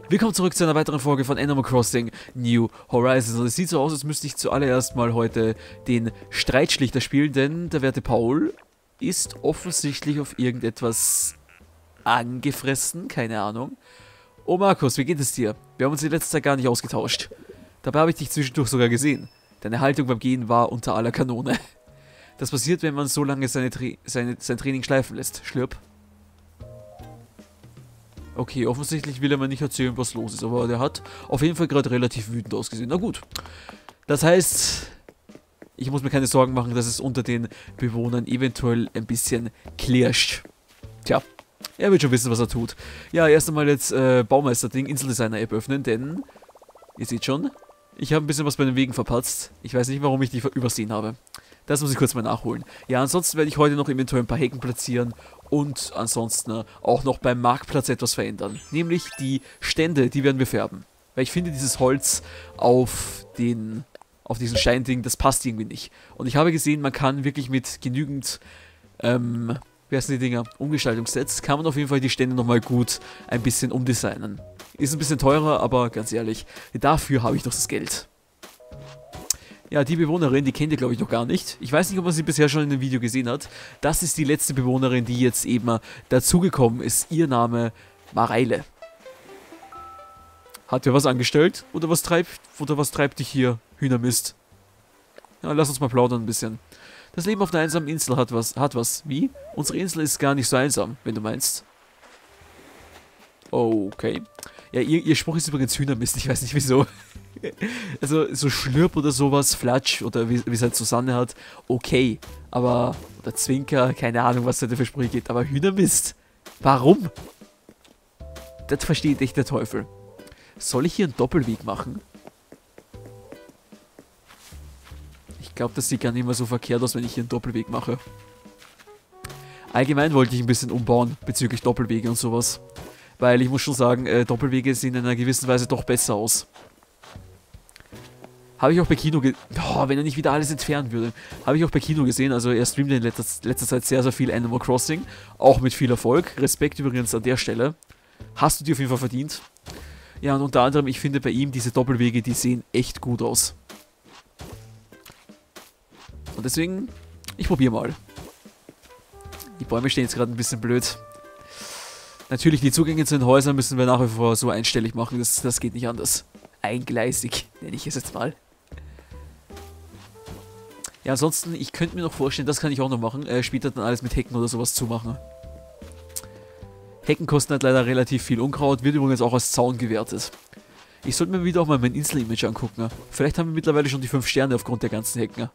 Willkommen zurück zu einer weiteren Folge von Animal Crossing New Horizons. Und es sieht so aus, als müsste ich zuallererst mal heute den Streitschlichter spielen, denn der werte Paul ist offensichtlich auf irgendetwas angefressen, keine Ahnung. Oh Markus, wie geht es dir? Wir haben uns in letzter Zeit gar nicht ausgetauscht. Dabei habe ich dich zwischendurch sogar gesehen. Deine Haltung beim Gehen war unter aller Kanone. Das passiert, wenn man so lange sein Training schleifen lässt. Schlürp. Okay, offensichtlich will er mir nicht erzählen, was los ist, aber der hat auf jeden Fall gerade relativ wütend ausgesehen. Na gut. Das heißt, ich muss mir keine Sorgen machen, dass es unter den Bewohnern eventuell ein bisschen knirscht. Tja, er wird schon wissen, was er tut. Ja, erst einmal jetzt Baumeister-Ding, Inseldesigner-App öffnen, denn, ihr seht schon, ich habe ein bisschen was bei den Wegen verpatzt. Ich weiß nicht, warum ich die übersehen habe. Das muss ich kurz mal nachholen. Ja, ansonsten werde ich heute noch eventuell ein paar Hecken platzieren und ansonsten auch noch beim Marktplatz etwas verändern. Nämlich die Stände, die werden wir färben. Weil ich finde, dieses Holz auf diesen Steinding, das passt irgendwie nicht. Und ich habe gesehen, man kann wirklich mit genügend, wie heißen die Dinger, Umgestaltungssets, kann man auf jeden Fall die Stände nochmal gut ein bisschen umdesignen. Ist ein bisschen teurer, aber ganz ehrlich, dafür habe ich doch das Geld. Ja, die Bewohnerin, die kennt ihr, glaube ich, noch gar nicht. Ich weiß nicht, ob man sie bisher schon in dem Video gesehen hat. Das ist die letzte Bewohnerin, die jetzt eben dazugekommen ist. Ihr Name Mareile. Hat wer was angestellt? Oder was treibt dich hier, Hühnermist? Ja, lass uns mal plaudern ein bisschen. Das Leben auf einer einsamen Insel hat was. Wie? Unsere Insel ist gar nicht so einsam, wenn du meinst. Okay. Ja, ihr Spruch ist übrigens Hühnermist, ich weiß nicht wieso. Also, so Schlürp oder sowas, Flatsch oder wie es halt Susanne hat, okay. Aber, oder Zwinker, keine Ahnung, was da für Sprüche geht, aber Hühnermist? Warum? Das versteht echt der Teufel. Soll ich hier einen Doppelweg machen? Ich glaube, das sieht gar nicht mehr so verkehrt aus, wenn ich hier einen Doppelweg mache. Allgemein wollte ich ein bisschen umbauen bezüglich Doppelwege und sowas. Weil ich muss schon sagen, Doppelwege sehen in einer gewissen Weise doch besser aus. Habe ich auch bei Kino wenn er nicht wieder alles entfernen würde. Habe ich auch bei Kino gesehen, also er streamt in letzter Zeit sehr, sehr viel Animal Crossing. Auch mit viel Erfolg. Respekt übrigens an der Stelle. Hast du dir auf jeden Fall verdient. Ja, und unter anderem, ich finde bei ihm diese Doppelwege, die sehen echt gut aus. Und deswegen, ich probiere mal. Die Bäume stehen jetzt gerade ein bisschen blöd. Natürlich, die Zugänge zu den Häusern müssen wir nach wie vor so einstellig machen, das geht nicht anders. Eingleisig, nenne ich es jetzt mal. Ja, ansonsten, ich könnte mir noch vorstellen, das kann ich auch noch machen, später dann alles mit Hecken oder sowas zu machen. Hecken kosten halt leider relativ viel Unkraut, wird übrigens auch als Zaun gewertet. Ich sollte mir wieder auch mal mein Insel-Image angucken. Vielleicht haben wir mittlerweile schon die 5 Sterne aufgrund der ganzen Hecken.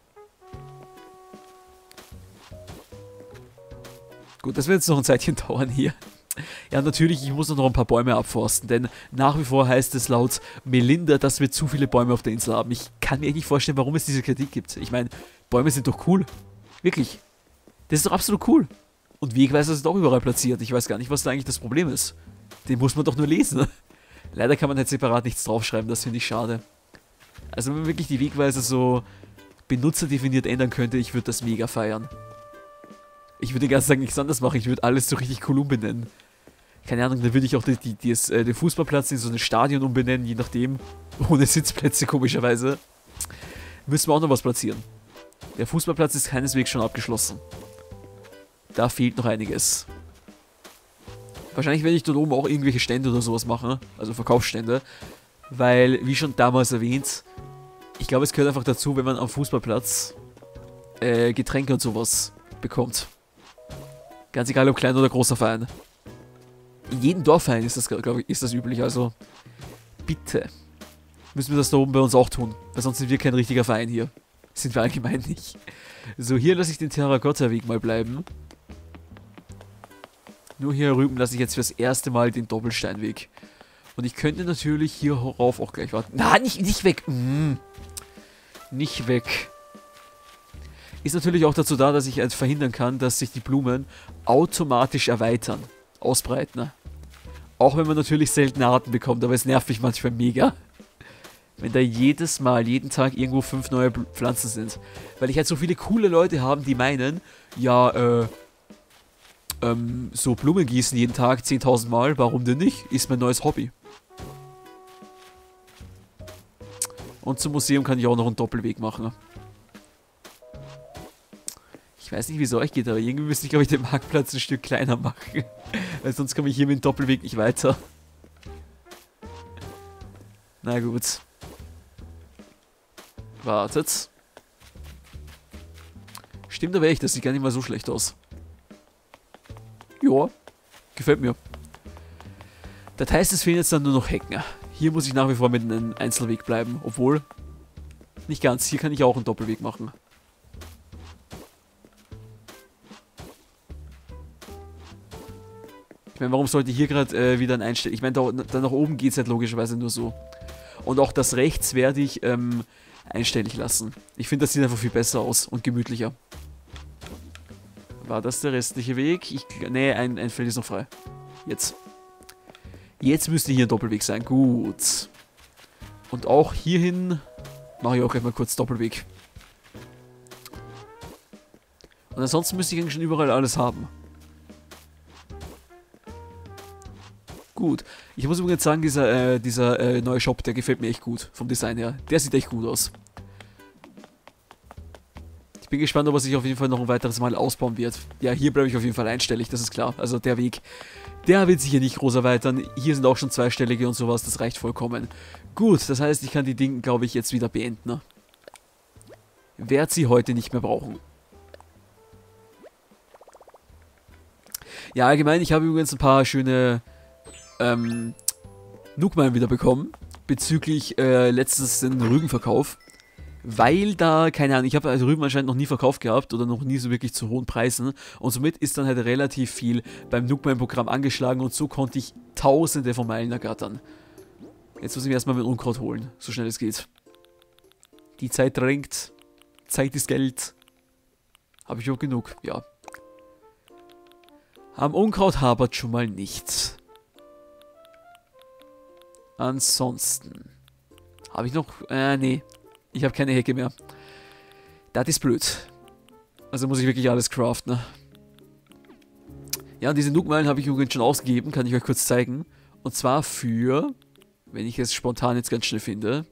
Gut, das wird jetzt noch ein Zeitchen dauern hier. Ja, natürlich, ich muss noch ein paar Bäume abforsten, denn nach wie vor heißt es laut Melinda, dass wir zu viele Bäume auf der Insel haben. Ich kann mir echt nicht vorstellen, warum es diese Kritik gibt. Ich meine, Bäume sind doch cool. Wirklich. Das ist doch absolut cool. Und Wegweiser sind auch überall platziert. Ich weiß gar nicht, was da eigentlich das Problem ist. Den muss man doch nur lesen. Leider kann man halt separat nichts draufschreiben, das finde ich schade. Also wenn man wirklich die Wegweiser so benutzerdefiniert ändern könnte, ich würde das mega feiern. Ich würde den ganzen Tag nichts anderes machen, ich würde alles so richtig cool umbenennen. Keine Ahnung, dann würde ich auch den Fußballplatz in so ein Stadion umbenennen, je nachdem. Ohne Sitzplätze, komischerweise. Müssen wir auch noch was platzieren. Der Fußballplatz ist keineswegs schon abgeschlossen. Da fehlt noch einiges. Wahrscheinlich werde ich dort oben auch irgendwelche Stände oder sowas machen, also Verkaufsstände. Weil, wie schon damals erwähnt, ich glaube, es gehört einfach dazu, wenn man am Fußballplatz Getränke und sowas bekommt. Ganz egal, ob klein oder großer Verein. In jedem Dorfverein ist das, glaube ich, ist das üblich, also bitte. Müssen wir das da oben bei uns auch tun, weil sonst sind wir kein richtiger Verein hier. Sind wir allgemein nicht. So, hier lasse ich den Terrakotta-Weg mal bleiben. Nur hier rüben lasse ich jetzt fürs erste Mal den Doppelsteinweg. Und ich könnte natürlich hier rauf auch gleich warten. Na, nicht weg. Nicht weg. Ist natürlich auch dazu da, dass ich verhindern kann, dass sich die Blumen automatisch erweitern. Ausbreiten. Auch wenn man natürlich seltene Arten bekommt, aber es nervt mich manchmal mega. Wenn da jedes Mal, jeden Tag irgendwo 5 neue Pflanzen sind. Weil ich halt so viele coole Leute habe, die meinen, ja, so Blumen gießen jeden Tag 10.000 Mal, warum denn nicht? Ist mein neues Hobby. Und zum Museum kann ich auch noch einen Doppelweg machen. Ich weiß nicht, wie es euch geht, aber irgendwie müsste ich, glaube ich, den Marktplatz ein Stück kleiner machen. Weil sonst komme ich hier mit dem Doppelweg nicht weiter. Na gut. Wartet. Stimmt aber echt, das sieht gar nicht mal so schlecht aus. Joa, gefällt mir. Das heißt, es fehlen jetzt dann nur noch Hecken. Hier muss ich nach wie vor mit einem Einzelweg bleiben. Obwohl, nicht ganz. Hier kann ich auch einen Doppelweg machen. Ich meine, warum sollte ich hier gerade wieder ein Einstellen? Ich meine, da nach oben geht es halt logischerweise nur so. Und auch das rechts werde ich einstellig lassen. Ich finde, das sieht einfach viel besser aus und gemütlicher. War das der restliche Weg? Nee, ein Feld ist noch frei. Jetzt. Jetzt müsste hier ein Doppelweg sein. Gut. Und auch hierhin mache ich auch gleich mal kurz Doppelweg. Und ansonsten müsste ich eigentlich schon überall alles haben. Gut. Ich muss übrigens sagen, dieser neue Shop, der gefällt mir echt gut. Vom Design her. Der sieht echt gut aus. Ich bin gespannt, ob er sich auf jeden Fall noch ein weiteres Mal ausbauen wird. Ja, hier bleibe ich auf jeden Fall einstellig, das ist klar. Also der Weg, der wird sicher nicht groß erweitern. Hier sind auch schon zweistellige und sowas, das reicht vollkommen. Gut, das heißt, ich kann die Dinge, glaube ich, jetzt wieder beenden. Ne? Werd sie heute nicht mehr brauchen. Ja, allgemein, ich habe übrigens ein paar schöne Nookmine wieder bekommen. Bezüglich letztens den Rübenverkauf. Weil da, keine Ahnung, ich habe Rüben anscheinend noch nie verkauft gehabt oder noch nie so wirklich zu hohen Preisen und somit ist dann halt relativ viel beim Nookmine-Programm angeschlagen und so konnte ich tausende von Meilen ergattern. Jetzt muss ich mir erstmal mit Unkraut holen, so schnell es geht. Die Zeit drängt, Zeit ist Geld. Habe ich auch genug, ja. Am Unkraut hapert schon mal nichts. Ansonsten habe ich noch, nee. Ich habe keine Hecke mehr. Das ist blöd. Also muss ich wirklich alles craften. Ne? Ja, und diese Nookmine habe ich übrigens schon ausgegeben. Kann ich euch kurz zeigen. Und zwar für, wenn ich es spontan jetzt ganz schnell finde.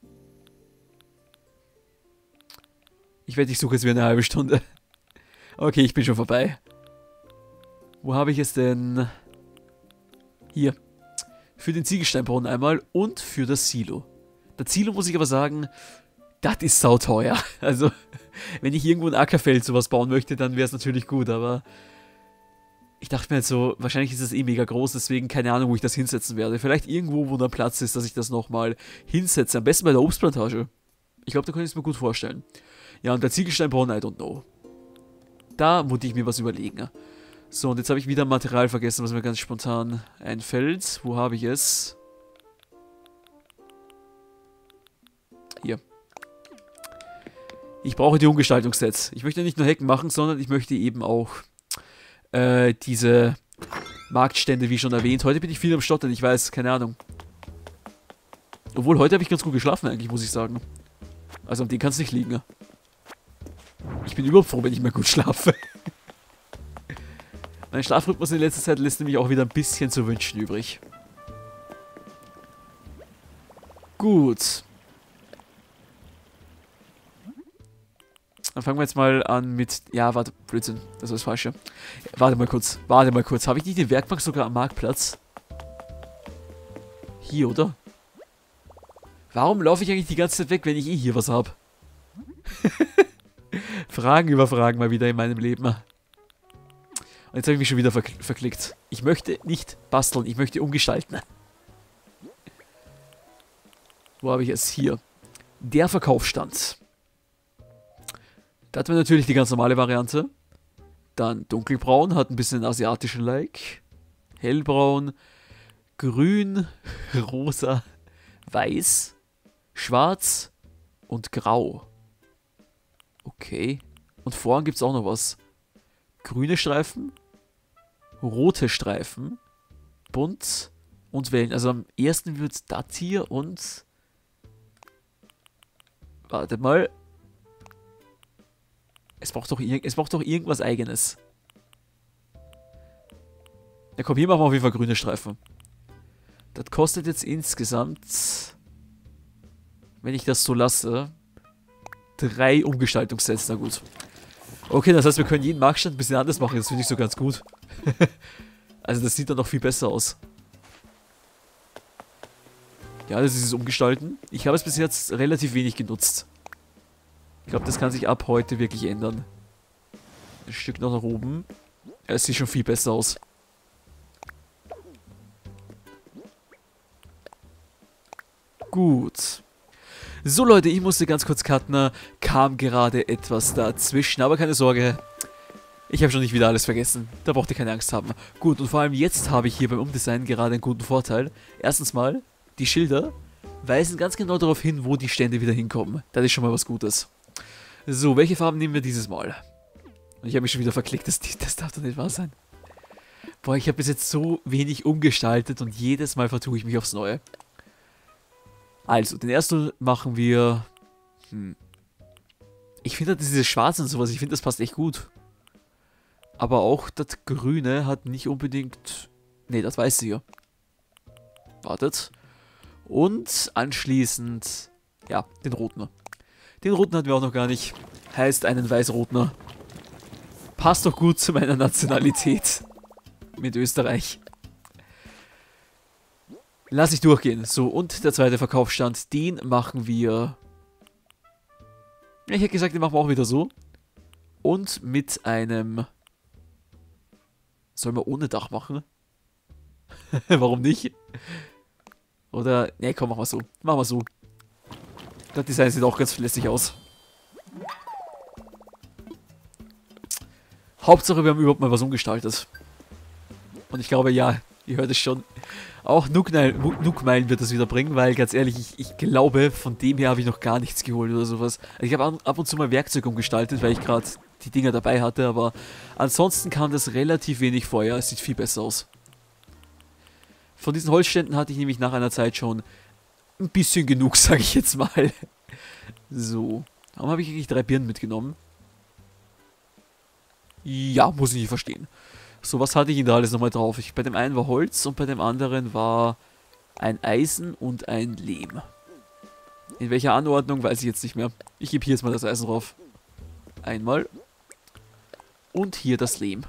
Ich wette, ich suche jetzt wieder eine halbe Stunde. Okay, ich bin schon vorbei. Wo habe ich es denn? Hier. Für den Ziegelsteinbrunnen einmal und für das Silo. Das Silo muss ich aber sagen, das ist sauteuer. Also, wenn ich irgendwo ein Ackerfeld sowas bauen möchte, dann wäre es natürlich gut, aber ich dachte mir halt so, wahrscheinlich ist es eh mega groß, deswegen keine Ahnung, wo ich das hinsetzen werde. Vielleicht irgendwo, wo da Platz ist, dass ich das nochmal hinsetze. Am besten bei der Obstplantage. Ich glaube, da kann ich es mir gut vorstellen. Ja, und der Ziegelsteinbrunnen, I don't know. Da muss ich mir was überlegen. So, und jetzt habe ich wieder Material vergessen, was mir ganz spontan einfällt. Wo habe ich es? Hier. Ich brauche die Umgestaltungssets. Ich möchte nicht nur Hecken machen, sondern ich möchte eben auch diese Marktstände, wie schon erwähnt. Heute bin ich viel am Stottern, ich weiß, keine Ahnung. Obwohl, heute habe ich ganz gut geschlafen eigentlich, muss ich sagen. Also an dem kann es nicht liegen. Ich bin überhaupt froh, wenn ich mal gut schlafe. Mein Schlafrhythmus in letzter Zeit lässt nämlich auch wieder ein bisschen zu wünschen übrig. Gut. Dann fangen wir jetzt mal an mit... Ja, warte, Blödsinn, das war das Falsche. Warte mal kurz, warte mal kurz. Habe ich nicht die Werkbank sogar am Marktplatz? Hier, oder? Warum laufe ich eigentlich die ganze Zeit weg, wenn ich eh hier was habe? Fragen über Fragen mal wieder in meinem Leben. Und jetzt habe ich mich schon wieder verklickt. Ich möchte nicht basteln, ich möchte umgestalten. Wo habe ich es? Hier. Der Verkaufsstand. Da hatten wir natürlich die ganz normale Variante. Dann dunkelbraun, hat ein bisschen asiatischen Like. Hellbraun, grün, rosa, weiß, schwarz und grau. Okay. Und vorn gibt es auch noch was. Grüne Streifen, rote Streifen, bunt und Wellen. Also am ersten wird es das hier und... Wartet mal. Es braucht doch irgendwas Eigenes. Ja komm, hier machen wir auf jeden Fall grüne Streifen. Das kostet jetzt insgesamt wenn ich das so lasse, 3 Umgestaltungssets, na gut. Okay, das heißt, wir können jeden Marktstand ein bisschen anders machen, das finde ich so ganz gut. Also das sieht dann noch viel besser aus. Ja, das ist das Umgestalten. Ich habe es bis jetzt relativ wenig genutzt. Ich glaube, das kann sich ab heute wirklich ändern. Ein Stück noch nach oben. Ja, es sieht schon viel besser aus. Gut. So Leute, ich musste ganz kurz cutten, kam gerade etwas dazwischen, aber keine Sorge, ich habe schon nicht wieder alles vergessen, da braucht ihr keine Angst haben. Gut, und vor allem jetzt habe ich hier beim Umdesign gerade einen guten Vorteil. Erstens mal, die Schilder weisen ganz genau darauf hin, wo die Stände wieder hinkommen. Das ist schon mal was Gutes. So, welche Farben nehmen wir dieses Mal? Und ich habe mich schon wieder verklickt, das darf doch nicht wahr sein. Boah, ich habe bis jetzt so wenig umgestaltet und jedes Mal vertue ich mich aufs Neue. Also, den ersten machen wir... Ich finde dieses Schwarz und sowas, ich finde das passt echt gut. Aber auch das Grüne hat nicht unbedingt... Ne, das Weiße hier. Wartet. Und anschließend... Ja, den Roten. Den Roten hatten wir auch noch gar nicht. Heißt einen Weiß-Rotner. Passt doch gut zu meiner Nationalität. Mit Österreich. Lass ich durchgehen. So, und der zweite Verkaufsstand, den machen wir... Ich hätte gesagt, den machen wir auch wieder so. Und mit einem... Sollen wir ohne Dach machen? Warum nicht? Oder... Ne, komm, machen wir so. Machen wir so. Das Design sieht auch ganz lässig aus. Hauptsache, wir haben überhaupt mal was umgestaltet. Und ich glaube, ja, ihr hört es schon. Auch Nookmeilen wird das wieder bringen, weil ganz ehrlich, ich glaube, von dem her habe ich noch gar nichts geholt oder sowas. Also ich habe ab und zu mal Werkzeug umgestaltet, weil ich gerade die Dinger dabei hatte, aber ansonsten kam das relativ wenig vor. Ja, es sieht viel besser aus. Von diesen Holzständen hatte ich nämlich nach einer Zeit schon ein bisschen genug, sage ich jetzt mal. So, warum habe ich eigentlich 3 Birnen mitgenommen? Ja, muss ich nicht verstehen. So, was hatte ich denn da alles nochmal drauf? Bei dem einen war Holz und bei dem anderen war ein Eisen und ein Lehm. In welcher Anordnung, weiß ich jetzt nicht mehr. Ich gebe hier jetzt mal das Eisen drauf. Einmal. Und hier das Lehm.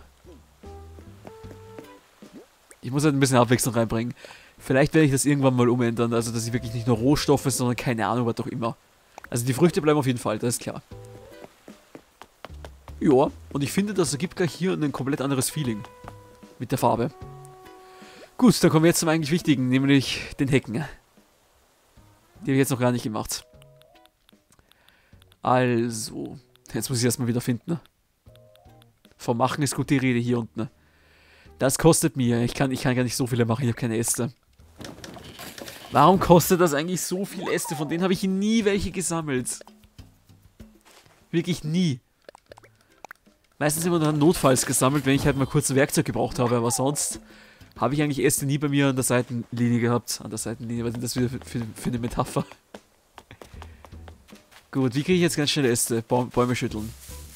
Ich muss halt ein bisschen Abwechslung reinbringen. Vielleicht werde ich das irgendwann mal umändern, also dass ich wirklich nicht nur Rohstoffe, sondern keine Ahnung, was auch immer. Also die Früchte bleiben auf jeden Fall, das ist klar. Ja, und ich finde, das ergibt gleich hier ein komplett anderes Feeling. Mit der Farbe. Gut, dann kommen wir jetzt zum eigentlich Wichtigen, nämlich den Hecken. Die habe ich jetzt noch gar nicht gemacht. Also, jetzt muss ich erstmal wieder finden. Vom Machen ist gut die Rede hier unten. Das kostet mir. Ich kann gar nicht so viele machen, ich habe keine Äste. Warum kostet das eigentlich so viel Äste? Von denen habe ich nie welche gesammelt. Wirklich nie. Meistens immer dann notfalls gesammelt, wenn ich halt mal kurz ein Werkzeug gebraucht habe, aber sonst habe ich eigentlich Äste nie bei mir an der Seitenlinie gehabt. An der Seitenlinie, was ist das wieder für eine Metapher? Gut, wie kriege ich jetzt ganz schnell Äste? Bäume schütteln.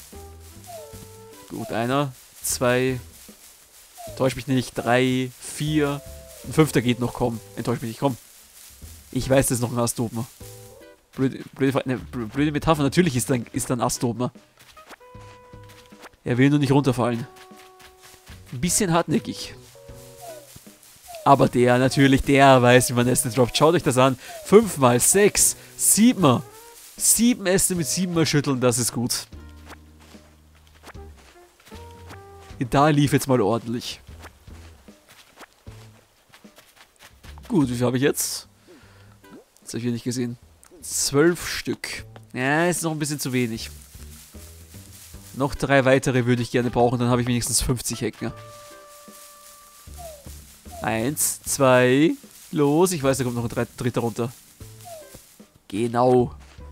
Gut, 1, 2, enttäusch mich nicht, 3, 4, ein 5. geht noch, komm. Enttäusch mich nicht, komm. Ich weiß, das ist noch ein Ast oben. Blöde Metapher, natürlich ist da ein Ast oben. Er will nur nicht runterfallen. Ein bisschen hartnäckig. Aber der weiß, wie man Äste droppt. Schaut euch das an. 5 mal 6, 7. 7 Äste mit 7 mal schütteln, das ist gut. Da lief jetzt mal ordentlich. Gut, wie viel habe ich jetzt? Das habe ich hier nicht gesehen. 12 Stück. Ja, ist noch ein bisschen zu wenig. Noch 3 weitere würde ich gerne brauchen, dann habe ich wenigstens 50 Hecken. 1, 2, los. Ich weiß, da kommt noch ein dritter runter. Genau.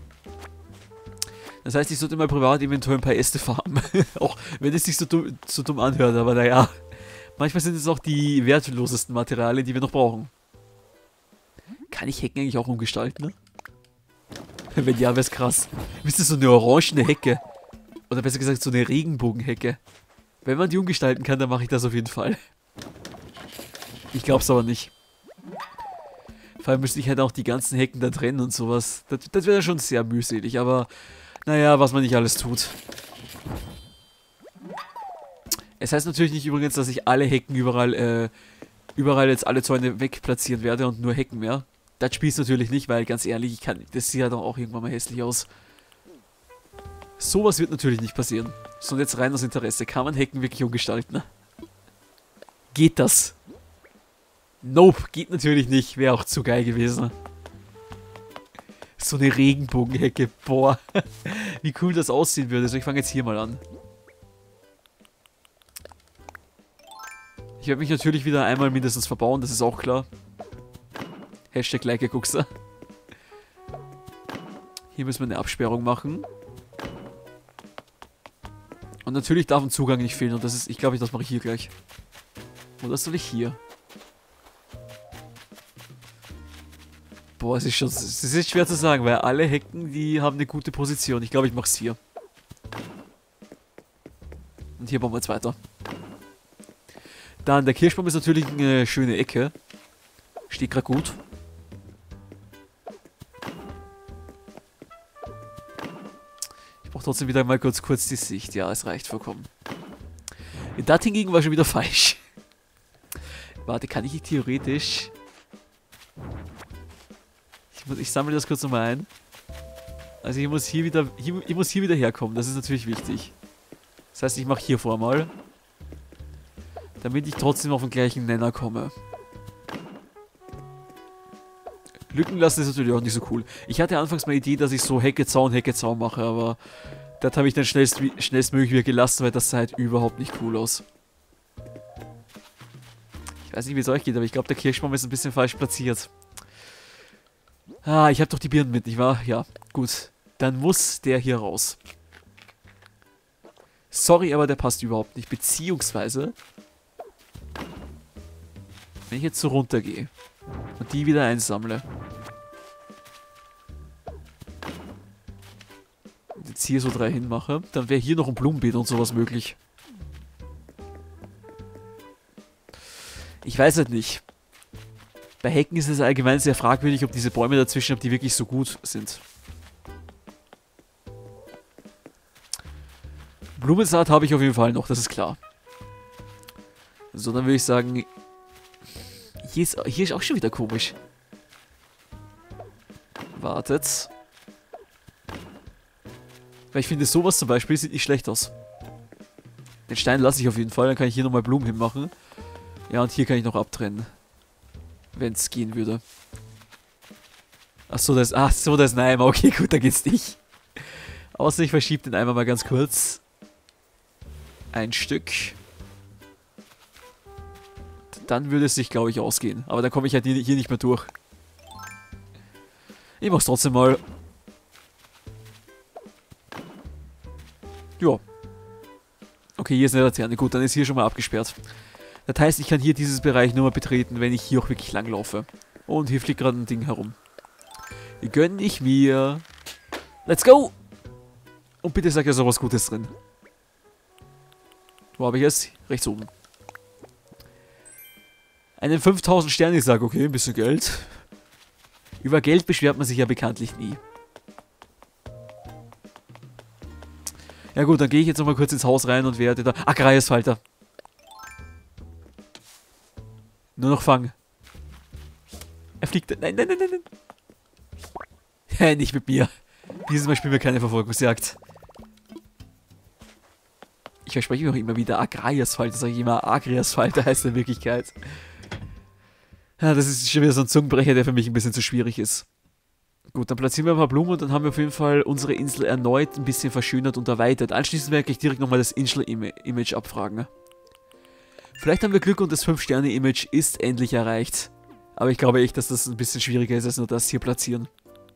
Das heißt, ich sollte mal privat eventuell ein paar Äste farmen. Auch wenn es sich so dumm anhört, aber naja. Manchmal sind es auch die wertlosesten Materialien, die wir noch brauchen. Kann ich Hecken eigentlich auch umgestalten, ne? Wenn ja, wäre es krass. Wisst ihr, so eine orangene Hecke. Oder besser gesagt, so eine Regenbogenhecke. Wenn man die umgestalten kann, dann mache ich das auf jeden Fall. Ich glaube es aber nicht. Vor allem müsste ich halt auch die ganzen Hecken da trennen und sowas. Das wäre schon sehr mühselig, aber naja, was man nicht alles tut. Es heißt natürlich nicht übrigens, dass ich alle Hecken überall jetzt alle Zäune wegplatzieren werde und nur Hecken mehr. Das spielt es natürlich nicht, weil ganz ehrlich, das sieht ja doch auch irgendwann mal hässlich aus. Sowas wird natürlich nicht passieren. So, und jetzt rein aus Interesse. Kann man Hecken wirklich umgestalten? Geht das? Nope, geht natürlich nicht. Wäre auch zu geil gewesen. So eine Regenbogenhecke. Boah. Wie cool das aussehen würde. So, ich fange jetzt hier mal an. Ich werde mich natürlich wieder einmal mindestens verbauen, das ist auch klar. Hashtag Like-Guckser. Hier müssen wir eine Absperrung machen. Und natürlich darf ein Zugang nicht fehlen. Und das ist, ich glaube, das mache ich hier gleich. Oder soll ich hier? Boah, es ist schwer zu sagen, weil alle Hecken, die haben eine gute Position. Ich glaube, ich mache es hier. Und hier bauen wir jetzt weiter. Dann, der Kirschbaum ist natürlich eine schöne Ecke. Steht gerade gut. Ich brauche trotzdem wieder mal kurz die Sicht. Ja, es reicht vollkommen. Das hingegen war schon wieder falsch. Warte, kann ich theoretisch... Ich sammle das kurz nochmal ein. Also ich muss hier wieder herkommen. Das ist natürlich wichtig. Das heißt, ich mache hier vor mal. Damit ich trotzdem auf den gleichen Nenner komme. Lücken lassen ist natürlich auch nicht so cool. Ich hatte anfangs mal die Idee, dass ich so Hecke, Zaun mache, aber das habe ich dann schnellstmöglich wieder gelassen, weil das sah halt überhaupt nicht cool aus. Ich weiß nicht, wie es euch geht, aber ich glaube, der Kirschbaum ist ein bisschen falsch platziert. Ah, ich habe doch die Birnen mit, nicht wahr? Ja, gut. Dann muss der hier raus. Sorry, aber der passt überhaupt nicht. Beziehungsweise... Wenn ich jetzt so runtergehe und die wieder einsammle und jetzt hier so 3 hinmache, dann wäre hier noch ein Blumenbeet und sowas möglich. Ich weiß halt nicht. Bei Hecken ist es allgemein sehr fragwürdig, ob diese Bäume dazwischen, ob die wirklich so gut sind. Blumensaat habe ich auf jeden Fall noch, das ist klar. So, dann würde ich sagen... Hier ist auch schon wieder komisch. Wartet. Weil ich finde, sowas zum Beispiel sieht nicht schlecht aus. Den Stein lasse ich auf jeden Fall, dann kann ich hier nochmal Blumen hinmachen. Ja, und hier kann ich noch abtrennen. Wenn es gehen würde. Achso, das ist ein Eimer. Okay, gut, da geht's nicht. Außer ich verschiebe den Eimer mal ganz kurz. Ein Stück. Dann würde es sich, glaube ich, ausgehen. Aber dann komme ich halt hier nicht mehr durch. Ich mach's trotzdem mal. Ja. Okay, hier ist eine Laterne. Gut, dann ist hier schon mal abgesperrt. Das heißt, ich kann hier dieses Bereich nur mal betreten, wenn ich hier auch wirklich lang laufe. Und hier fliegt gerade ein Ding herum. Gönn ich mir. Let's go! Und bitte sag, da ist auch was Gutes drin. Wo habe ich es? Rechts oben. Einen 5000 Sterne, ich sage, okay, ein bisschen Geld. Über Geld beschwert man sich ja bekanntlich nie. Ja gut, dann gehe ich jetzt nochmal kurz ins Haus rein und werde da... Agrariusfalter. Nur noch fangen. Er fliegt... Nein, nein, nein, nein, nein. Nicht mit mir. Dieses Mal spielen wir keine Verfolgungsjagd. Ich verspreche mir auch immer wieder Agrariusfalter, sage ich immer. Agriasfalter heißt in Wirklichkeit. Ja, das ist schon wieder so ein Zungenbrecher, der für mich ein bisschen zu schwierig ist. Gut, dann platzieren wir ein paar Blumen und dann haben wir auf jeden Fall unsere Insel erneut ein bisschen verschönert und erweitert. Anschließend werde ich direkt nochmal das Insel-Image abfragen. Vielleicht haben wir Glück und das 5-Sterne-Image ist endlich erreicht. Aber ich glaube echt, dass das ein bisschen schwieriger ist, als nur das hier platzieren.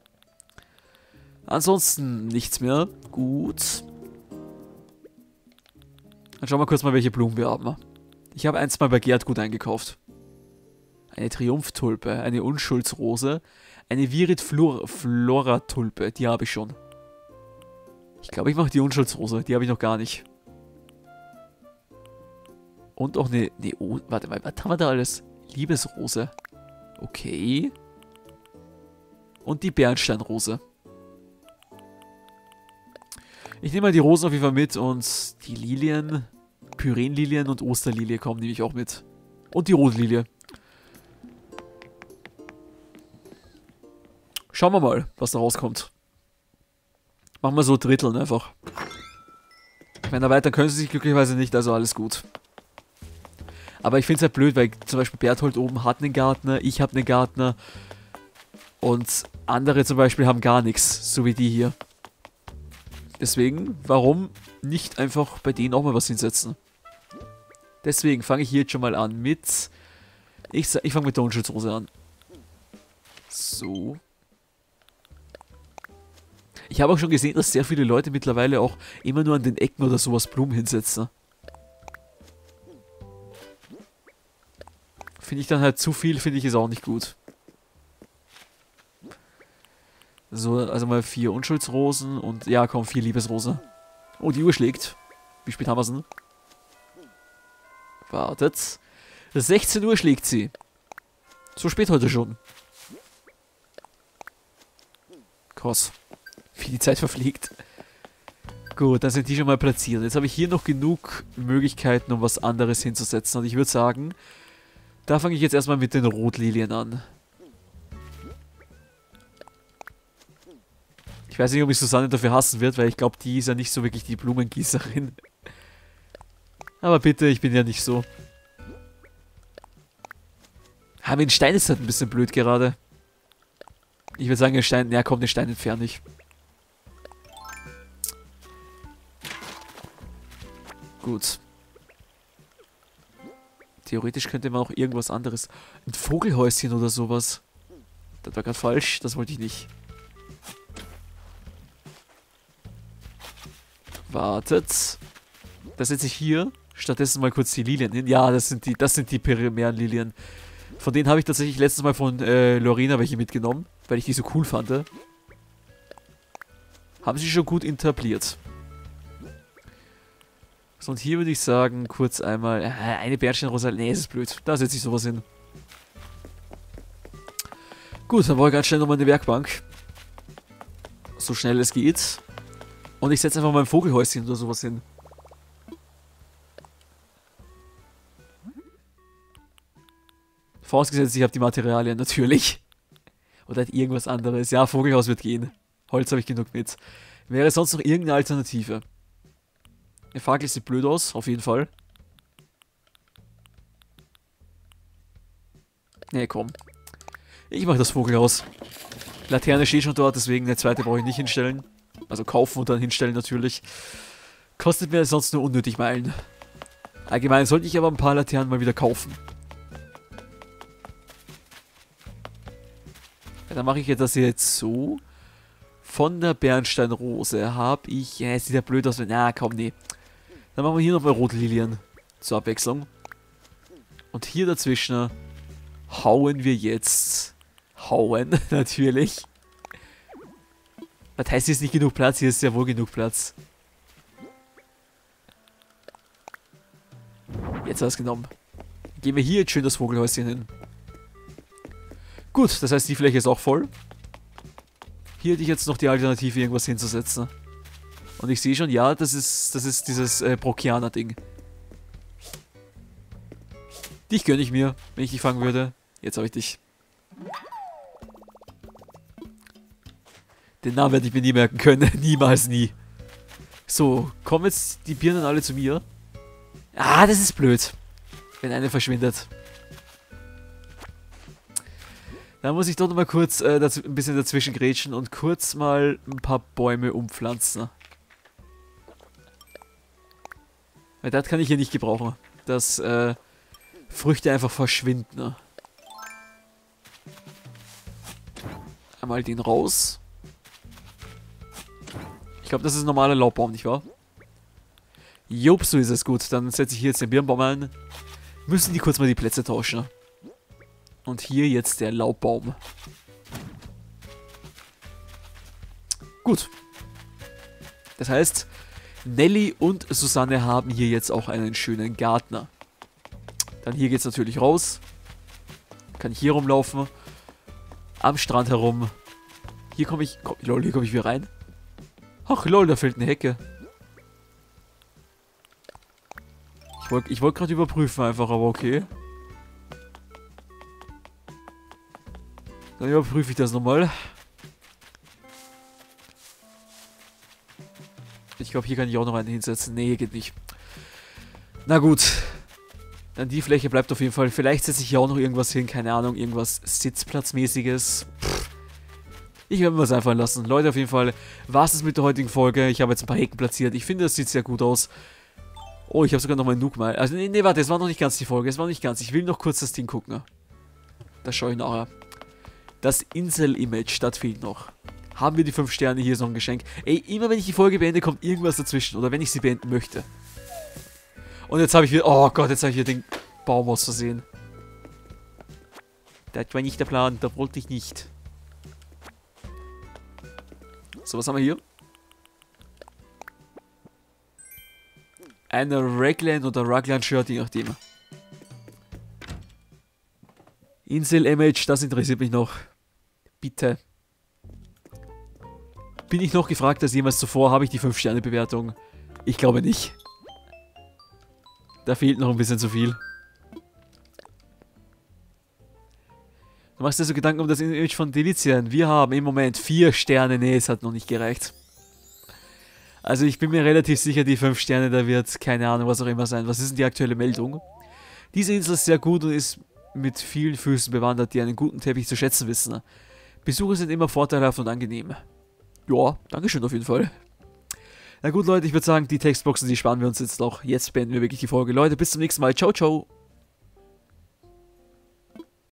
Ansonsten nichts mehr. Gut. Dann schauen wir kurz mal, welche Blumen wir haben. Ich habe eins mal bei Gerd gut eingekauft. Eine Triumphtulpe, eine Unschuldsrose, eine Virid Flora Tulpe, die habe ich schon. Ich glaube, ich mache die Unschuldsrose, die habe ich noch gar nicht. Und auch eine... Oh, warte mal, was haben wir da alles? Liebesrose. Okay. Und die Bernsteinrose. Ich nehme mal die Rosen auf jeden Fall mit und die Lilien, Pyrenlilien und Osterlilie kommen nämlich auch mit. Und die Rotlilie. Schauen wir mal, was da rauskommt. Machen wir so Dritteln einfach. Ich meine, erweitern können sie sich glücklicherweise nicht, also alles gut. Aber ich finde es halt blöd, weil zum Beispiel Berthold oben hat einen Gärtner, ich habe einen Gärtner und andere zum Beispiel haben gar nichts, so wie die hier. Deswegen, warum nicht einfach bei denen auch mal was hinsetzen? Deswegen fange ich hier jetzt schon mal an mit... Ich fange mit der Unschutzrose an. So. Ich habe auch schon gesehen, dass sehr viele Leute mittlerweile auch immer nur an den Ecken oder sowas Blumen hinsetzen. Finde ich dann halt zu viel, finde ich es auch nicht gut. So, also mal 4 Unschuldsrosen und ja, komm, 4 Liebesrosen. Oh, die Uhr schlägt. Wie spät haben wir es denn? Wartet. 16 Uhr schlägt sie. So spät heute schon. Krass. Wie die Zeit verfliegt. Gut, dann sind die schon mal platziert. Jetzt habe ich hier noch genug Möglichkeiten, um was anderes hinzusetzen. Und ich würde sagen, da fange ich jetzt erstmal mit den Rotlilien an. Ich weiß nicht, ob ich Susanne dafür hassen wird, weil ich glaube, die ist ja nicht so wirklich die Blumengießerin. Aber bitte, ich bin ja nicht so. Ah, mit dem Stein ist halt ein bisschen blöd gerade. Ich würde sagen, den Stein, ja komm, den Stein entferne ich. Gut. Theoretisch könnte man auch irgendwas anderes. Ein Vogelhäuschen oder sowas. Das war gerade falsch, das wollte ich nicht. Wartet. Da setze ich hier stattdessen mal kurz die Lilien hin. Ja, das sind die primären Lilien. Von denen habe ich tatsächlich letztes Mal von Lorena welche mitgenommen, weil ich die so cool fand. Haben sie schon gut etabliert. So, und hier würde ich sagen, kurz einmal eine Bernsteinrose. Nee, es ist blöd. Da setze ich sowas hin. Gut, dann brauche ich ganz schnell nochmal eine Werkbank. So schnell es geht. Und ich setze einfach mal ein Vogelhäuschen oder sowas hin. Vorausgesetzt, ich habe die Materialien natürlich. Oder halt irgendwas anderes. Ja, Vogelhaus wird gehen. Holz habe ich genug mit. Wäre sonst noch irgendeine Alternative? Eine Fackel sieht blöd aus, auf jeden Fall. Nee, komm. Ich mache das Vogelhaus. Laterne steht schon dort, deswegen eine zweite brauche ich nicht hinstellen. Also kaufen und dann hinstellen natürlich. Kostet mir sonst nur unnötig Meilen. Allgemein sollte ich aber ein paar Laternen mal wieder kaufen. Ja, dann mache ich das jetzt so. Von der Bernsteinrose habe ich... Ja, es sieht ja blöd aus, wenn... Ja, komm, nee. Dann machen wir hier nochmal Rotlilien. Zur Abwechslung. Und hier dazwischen hauen wir jetzt... Hauen, natürlich. Was heißt, hier ist nicht genug Platz? Hier ist ja wohl genug Platz. Jetzt hat es genommen. Gehen wir hier jetzt schön das Vogelhäuschen hin. Gut, das heißt, die Fläche ist auch voll. Hier hätte ich jetzt noch die Alternative, irgendwas hinzusetzen. Und ich sehe schon, ja, das ist dieses Brokianer-Ding. Dich gönne ich mir, wenn ich dich fangen würde. Jetzt habe ich dich. Den Namen werde ich mir nie merken können. Niemals nie. So, kommen jetzt die Birnen alle zu mir? Ah, das ist blöd. Wenn eine verschwindet. Da muss ich doch noch mal kurz ein bisschen dazwischen grätschen und kurz mal ein paar Bäume umpflanzen. Weil das kann ich hier nicht gebrauchen. Dass Früchte einfach verschwinden. Einmal den raus. Ich glaube, das ist ein normaler Laubbaum, nicht wahr? Jupp, so ist es gut. Dann setze ich hier jetzt den Birnbaum ein. Müssen die kurz mal die Plätze tauschen. Und hier jetzt der Laubbaum. Gut. Das heißt, Nelly und Susanne haben hier jetzt auch einen schönen Gärtner. Dann hier geht es natürlich raus. Kann ich hier rumlaufen. Am Strand herum. hier komme ich... Lol, hier komme ich wieder rein. Ach lol, da fehlt eine Hecke. Ich wollte gerade überprüfen einfach, aber okay. Dann überprüfe ich das nochmal. Ich glaube, hier kann ich auch noch einen hinsetzen. Nee, geht nicht. Na gut. Dann die Fläche bleibt auf jeden Fall. Vielleicht setze ich hier auch noch irgendwas hin. Keine Ahnung, irgendwas Sitzplatzmäßiges. Ich werde mir was einfallen lassen. Leute, auf jeden Fall war es mit der heutigen Folge. Ich habe jetzt ein paar Hecken platziert. Ich finde, das sieht sehr gut aus. Oh, ich habe sogar noch meinen Nuke mal. Also, nee, warte, es war noch nicht ganz die Folge. Es war noch nicht ganz. Ich will noch kurz das Ding gucken. Das schaue ich nachher. Das Insel-Image, das fehlt noch. Haben wir die 5 Sterne, hier ist noch ein Geschenk. Ey, immer wenn ich die Folge beende, kommt irgendwas dazwischen. Oder wenn ich sie beenden möchte. Und jetzt habe ich wieder... Oh Gott, jetzt habe ich hier den Baum aus Versehen. Das war nicht der Plan, da wollte ich nicht. So, was haben wir hier? Eine Raglan oder Raglan-Shirt, je nachdem. Insel-Image, das interessiert mich noch. Bitte. Bin ich noch gefragt als jemals zuvor? Habe ich die 5-Sterne-Bewertung? Ich glaube nicht. Da fehlt noch ein bisschen zu viel. Du machst dir so Gedanken um das Image von Delizien. Wir haben im Moment 4 Sterne. Nee, es hat noch nicht gereicht. Also ich bin mir relativ sicher, die 5 Sterne, da wird keine Ahnung, was auch immer sein. Was ist denn die aktuelle Meldung? Diese Insel ist sehr gut und ist mit vielen Füßen bewandert, die einen guten Teppich zu schätzen wissen. Besuche sind immer vorteilhaft und angenehm. Ja, dankeschön auf jeden Fall. Na gut, Leute, ich würde sagen, die Textboxen, die sparen wir uns jetzt noch. Jetzt beenden wir wirklich die Folge. Leute, bis zum nächsten Mal. Ciao, ciao.